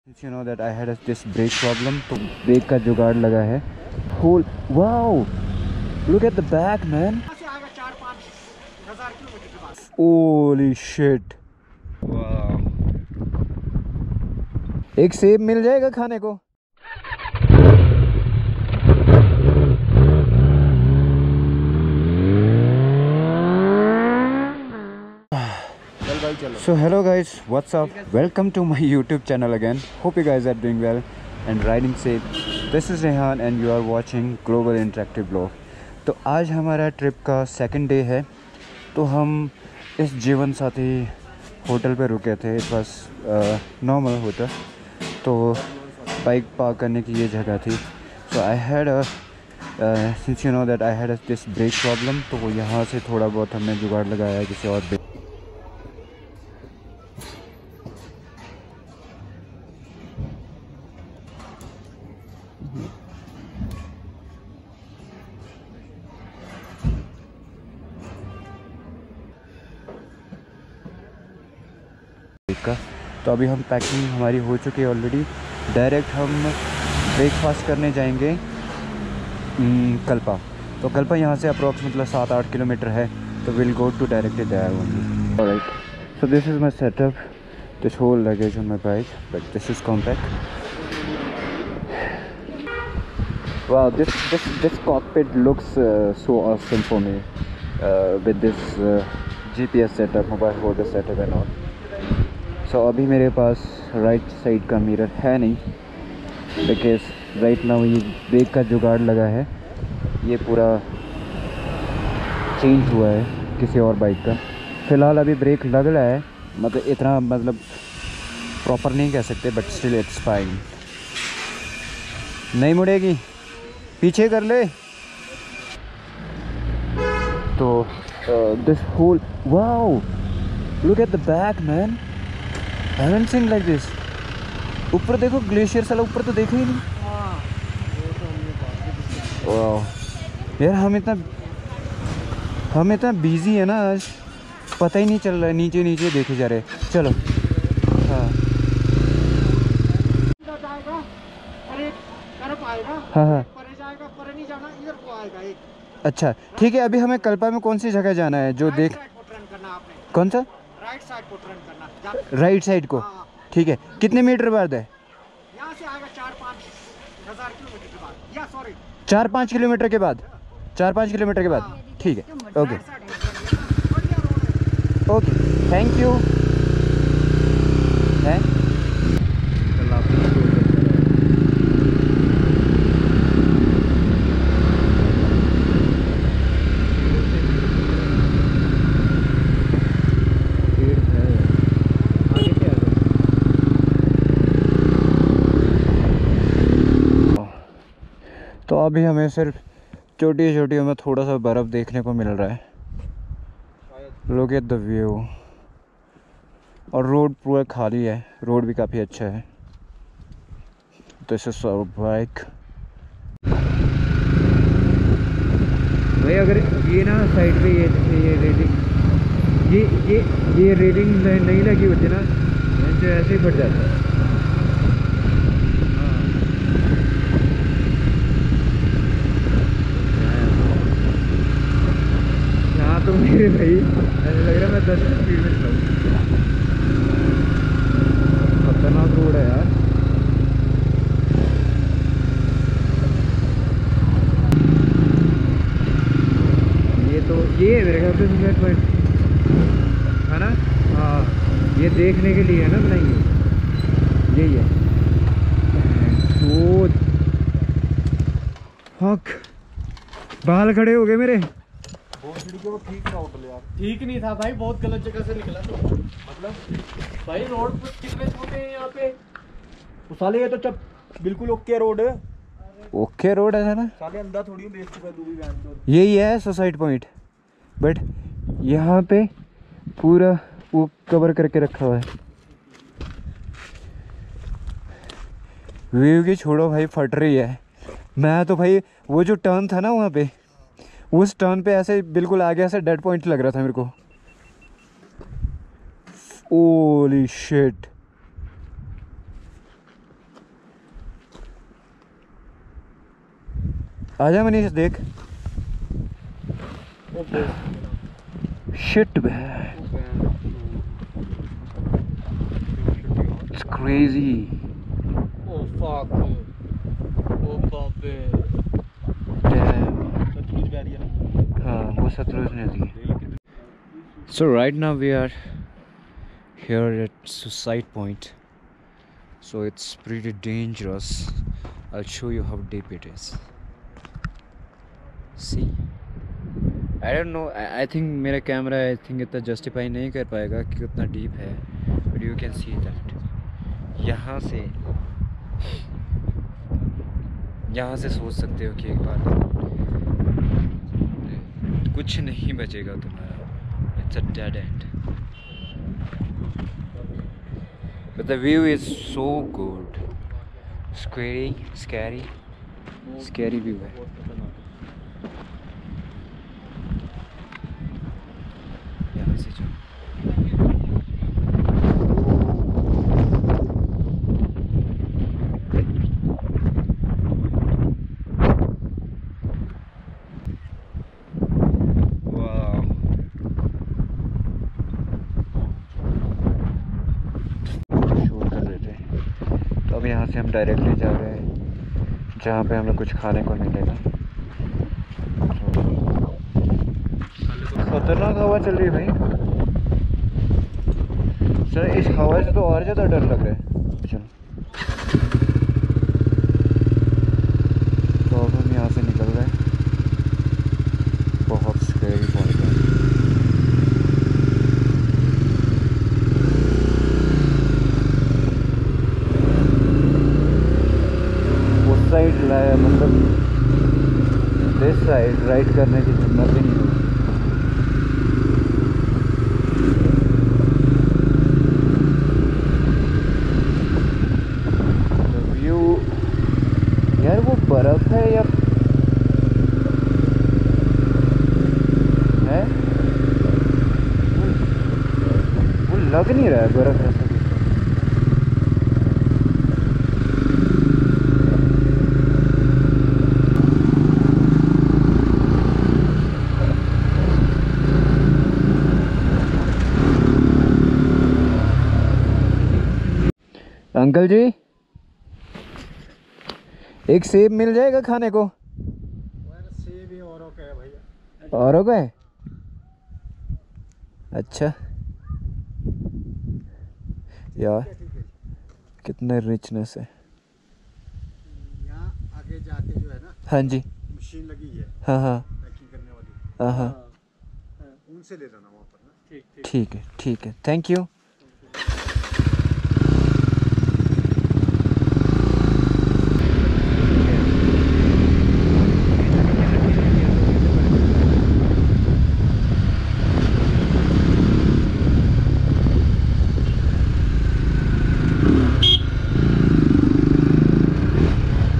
You know that I had this brake problem, तो brake का जुगाड़ लगा है. Whole wow, look at the back, man. Holy shit. Wow. एक सेब मिल जाएगा खाने को. So hello guys, what's up? Welcome to my YouTube channel again. Hope you guys are doing well and riding safe. This is Rehan and you are watching Global Interactive Vlog. तो आज हमारा trip का second day है. तो हम इस जीवन साथी होटल पे रुके थे. It was normal hotel. तो बाइक पार्क करने की ये जगह थी. So I had since you know that I had this brake problem. तो यहाँ से थोड़ा बहुत हमने जुगाड़ लगाया किसी और ब्रेक. का तो अभी हम पैकिंग हमारी हो चुकी है ऑलरेडी. डायरेक्ट हम ब्रेकफास्ट करने जाएंगे कल्पा. तो कल्पा यहाँ से अप्रॉक्सीमेटली 7-8 किलोमीटर है. तो will go to directly there only. Alright, so this is my setup. This whole luggage on my bike, but this is compact. Wow, this cockpit looks so awesome for me with this GPS setup, mobile holder setup and all. So अभी मेरे पास right side का mirror है नहीं, because right now ये brake का जुगाड़ लगा है. ये पूरा चेंज हुआ है किसी और बाइक का. फ़िलहाल अभी ब्रेक लग रहा है, मतलब इतना प्रॉपर नहीं कह सकते, बट स्टिल इट्स फाइन. नहीं मुड़ेगी, पीछे कर ले. तो this whole wow, look at the back man. I haven't seen like this. ऊपर देखो ग्लेशियर, साला ऊपर तो देखा ही नहीं. वाह यार, हम इतना बिजी है ना आज, पता ही नहीं चल रहा है. नीचे नीचे देखे जा रहे. चलो हाँ. अच्छा ठीक है. अभी हमें कल्पा में कौन सी जगह जाना है जो देख, कौन सा राइट साइड को टर्न करना. राइट साइड को. ठीक है. कितने मीटर बाद है यहाँ से? आएगा 4-5 किलोमीटर के बाद, या सॉरी 4-5 किलोमीटर के बाद. 4-5 किलोमीटर के बाद. ठीक है. Okay okay, thank you. तो अभी हमें सिर्फ छोटी छोटियों में थोड़ा सा बर्फ़ देखने को मिल रहा है. Look at the view. और रोड पूरा खाली है. रोड भी काफ़ी अच्छा है. This is our bike. भाई अगर ये ना साइड पे ये रेलिंग, ये रेलिंग नहीं लगी होती ना, ऐसे ही फट जाता है. तो मेरे भाई ऐसा लग रहा है मैं 10 की स्पीड में चलाऊँ. खतरनाक रोड है यार. ये मेरे ख्याल से सुसाइड पॉइंट है ना. हाँ, ये देखने के लिए है ना बनाएंगे. यही है. हक, बाल खड़े हो गए मेरे. वो ठीक था होटल यार. ठीक नहीं था भाई, बहुत गलत जगह से निकला. तो मतलब भाई रोड पर कितने छोटे हैं यहाँ पे. साले ये तो चप बिल्कुल ओके रोड है. ओके रोड है ना साले. अंदर थोड़ी बेच चुका है तू भी वैन तो. यही है सुसाइड पॉइंट, बट यहाँ पे पूरा वो कवर करके रखा हुआ है. व्यू की छोड़ो भाई, फट रही है. मैं तो भाई वो जो टर्न था ना वहाँ पे, उस टर्न पे ऐसे बिल्कुल आगे ऐसे डेड पॉइंट लग रहा था मेरे को. Holy shit. आजा मनीष देख। Shit it's crazy. Oh fuck. Oh बाबे। हाँ वो सतलुज नदी है। So right now we are here at Suicide Point. So it's pretty dangerous. I'll show you how deep it is. See? I don't know. I think मेरा camera I think इतना justify नहीं कर पाएगा कि कितना deep है. But you can see that. यहाँ से सोच सकते हो कि एक बार कुछ नहीं बचेगा तुम्हारा। It's a dead end. But the view is so good. Scary view है। यहाँ से जाओ। अब यहाँ से हम डायरेक्टली जा रहे हैं जहाँ पे हमें कुछ खाने को मिलेगा। खतरनाक हवा चल रही है भाई। सर इस हवा से तो और ज़्यादा डर लग रहा है। चलो तो अब हम यहाँ से निकल रहे हैं। बहुत स्कैरी पॉइंट है। साइड लाया मतलब दिस साइड राइड करने की हिम्मत ही नहीं हुई। व्यू यार वो बर्फ है या है वो लग नहीं रहा है बर्फ ऐसा। अंकल जी एक सेब मिल जाएगा खाने को? सेब ही औरों का है भैया। औरों का है? अच्छा यार कितना रिचनेस है। यहाँ आगे जाके जो है ना, हाँ जी मशीन लगी है। हाँ हाँ पैकिंग करने वाली। हाँ हाँ उनसे ले जाना वहाँ पर ना। ठीक है थैंक यू।